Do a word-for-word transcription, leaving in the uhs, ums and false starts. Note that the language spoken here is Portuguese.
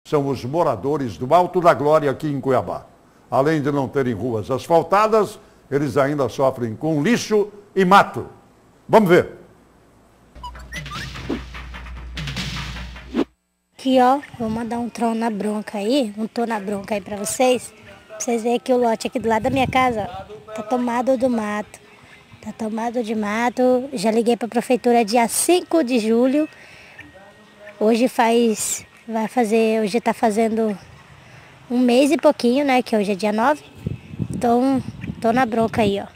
são os moradores do Alto da Glória aqui em Cuiabá. Além de não terem ruas asfaltadas, eles ainda sofrem com lixo e mato. Vamos ver. Aqui, ó, vou mandar um trono na bronca aí, um tô na bronca aí pra vocês. Pra vocês verem que o lote aqui do lado da minha casa, ó, tá tomado do mato. Tá tomado de mato. Já liguei pra prefeitura dia cinco de julho. Hoje faz, vai fazer, hoje tá fazendo um mês e pouquinho, né, que hoje é dia nove. Então, tô na bronca aí, ó.